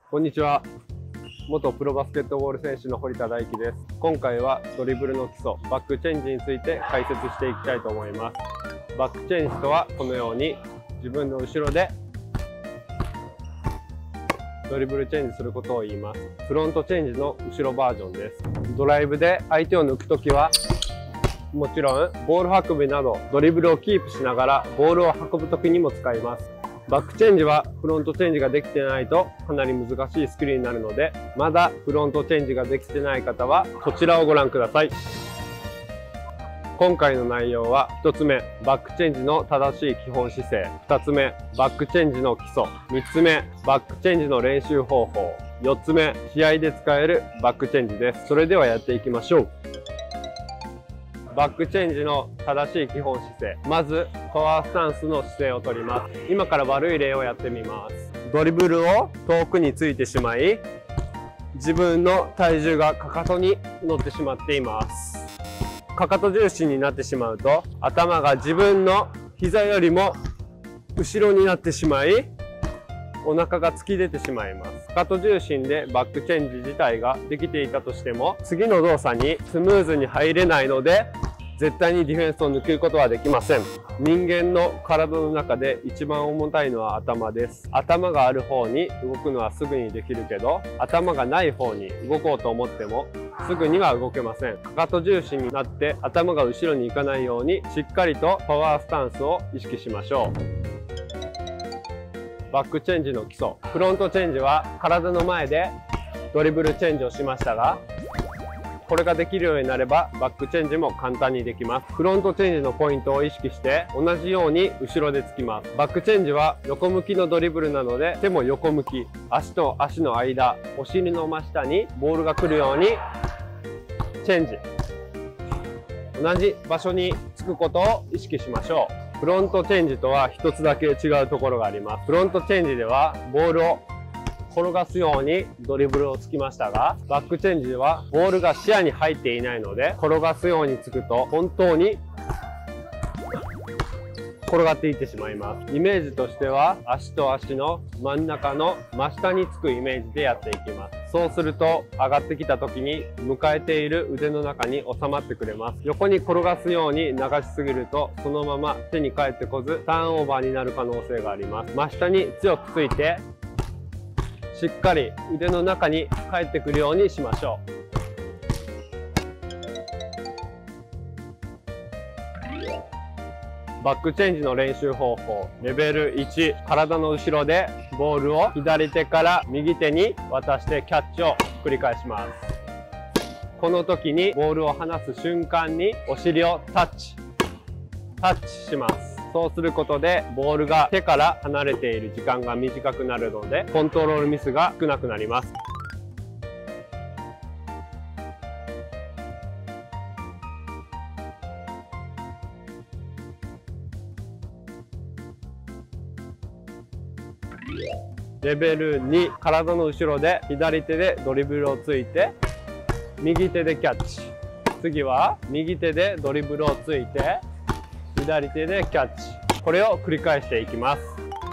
こんにちは。元プロバスケットボール選手の堀田大樹です。今回はドリブルの基礎、バックチェンジについて解説していきたいと思います。バックチェンジとはこのように自分の後ろでドリブルチェンジすることを言います。フロントチェンジの後ろバージョンです。ドライブで相手を抜くときはもちろんボール運びなどドリブルをキープしながらボールを運ぶときにも使います。バックチェンジはフロントチェンジができてないとかなり難しいスキルになるので、まだフロントチェンジができてない方はこちらをご覧ください。今回の内容は1つ目、バックチェンジの正しい基本姿勢。2つ目、バックチェンジの基礎。3つ目、バックチェンジの練習方法。4つ目、試合で使えるバックチェンジです。それではやっていきましょう。バックチェンジの正しい基本姿勢。まず、パワースタンスの姿勢をとります。今から悪い例をやってみます。ドリブルを遠くについてしまい、自分の体重がかかとに乗ってしまっています。かかと重心になってしまうと、頭が自分の膝よりも後ろになってしまい、お腹が突き出てしまいます。かかと重心でバックチェンジ自体ができていたとしても、次の動作にスムーズに入れないので、絶対にディフェンスを抜けることはできません。人間の体の中で一番重たいのは頭です。頭がある方に動くのはすぐにできるけど、頭がない方に動こうと思ってもすぐには動けません。かかと重心になって頭が後ろに行かないようにしっかりとパワースタンスを意識しましょう。バックチェンジの基礎。フロントチェンジは体の前でドリブルチェンジをしましたが、これができるようになればバックチェンジも簡単にできます。フロントチェンジのポイントを意識して同じように後ろでつきます。バックチェンジは横向きのドリブルなので手も横向き、足と足の間、お尻の真下にボールが来るようにチェンジ。同じ場所につくことを意識しましょう。フロントチェンジとは一つだけ違うところがあります。フロントチェンジではボールを転がすようにドリブルをつきましたが、バックチェンジではボールが視野に入っていないので、転がすようにつくと本当に転がっていってしまいます。イメージとしては足と足の真ん中の真下につくイメージでやっていきます。そうすると上がってきた時に迎えている腕の中に収まってくれます。横に転がすように流しすぎるとそのまま手に返ってこずターンオーバーになる可能性があります。真下に強くついてしっかり腕の中に返ってくるようにしましょう。バックチェンジの練習方法。レベル1、体の後ろでボールを左手から右手に渡してキャッチを繰り返します。この時にボールを離す瞬間にお尻をタッチします。そうすることでボールが手から離れている時間が短くなるのでコントロールミスが少なくなります。レベル2、体の後ろで左手でドリブルをついて右手でキャッチ。次は右手でドリブルをついて左手でキャッチ。これを繰り返していきます。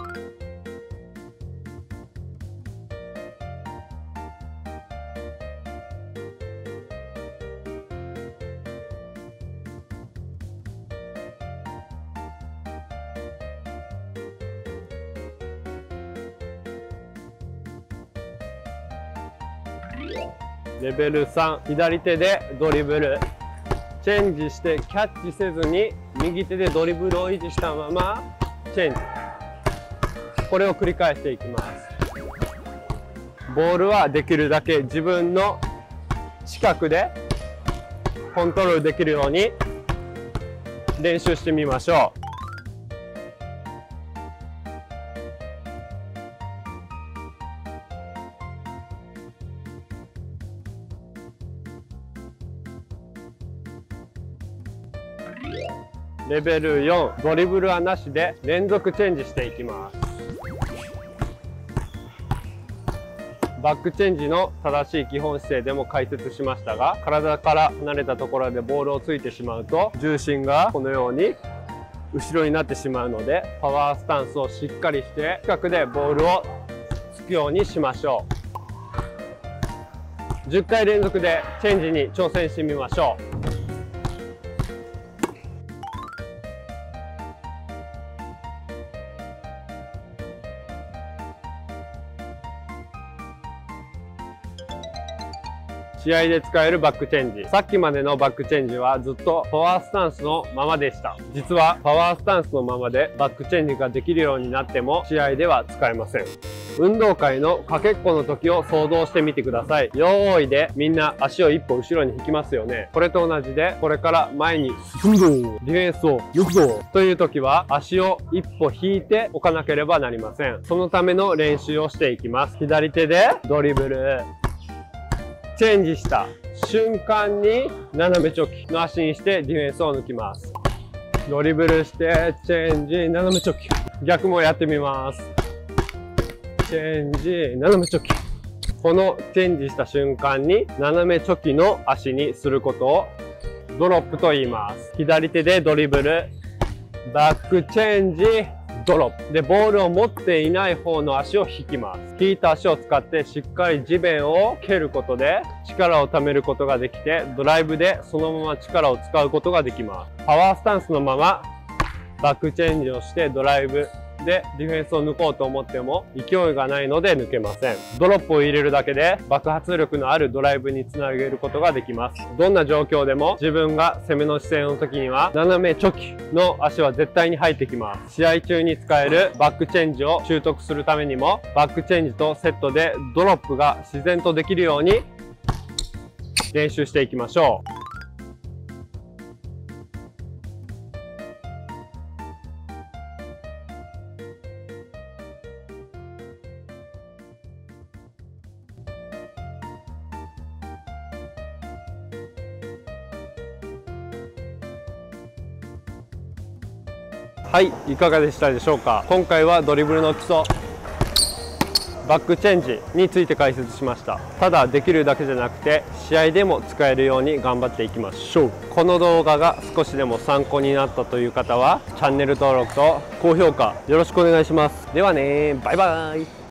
レベル3、左手でドリブル。チェンジしてキャッチせずに右手でドリブルを維持したままチェンジ。これを繰り返していきます。ボールはできるだけ自分の近くでコントロールできるように練習してみましょう。レベル4、ドリブルはなしで連続チェンジしていきます。バックチェンジの正しい基本姿勢でも解説しましたが、体から離れたところでボールをついてしまうと重心がこのように後ろになってしまうので、パワースタンスをしっかりして近くでボールをつくようにしましょう。 10回連続でチェンジに挑戦してみましょう。試合で使えるバックチェンジ。さっきまでのバックチェンジはずっとパワースタンスのままでした。実はパワースタンスのままでバックチェンジができるようになっても試合では使えません。運動会のかけっこの時を想像してみてください。よーいでみんな足を一歩後ろに引きますよね。これと同じでこれから前に進むぞ、ディフェンスをよくぞという時は足を一歩引いておかなければなりません。そのための練習をしていきます。左手でドリブル。チェンジした瞬間に斜めチョキの足にしてディフェンスを抜きます。ドリブルしてチェンジ斜めチョキ。逆もやってみます。チェンジ斜めチョキ。このチェンジした瞬間に斜めチョキの足にすることをドロップと言います。左手でドリブル、バックチェンジ、ドロップでボールを持っていない方の足を引きます。引いた足を使ってしっかり地面を蹴ることで力を貯めることができて、ドライブでそのまま力を使うことができます。パワースタンスのままバックチェンジをしてドライブでディフェンスを抜こうと思っても勢いがないので抜けません。ドロップを入れるだけで爆発力のあるドライブにつなげることができます。どんな状況でも自分が攻めの姿勢の時には斜めチョキの足は絶対に入ってきます。試合中に使えるバックチェンジを習得するためにもバックチェンジとセットでドロップが自然とできるように練習していきましょう。はい、いかがでしたでしょうか。今回はドリブルの基礎、バックチェンジについて解説しました。ただできるだけじゃなくて試合でも使えるように頑張っていきましょう。この動画が少しでも参考になったという方はチャンネル登録と高評価よろしくお願いします。ではね、バイバイ。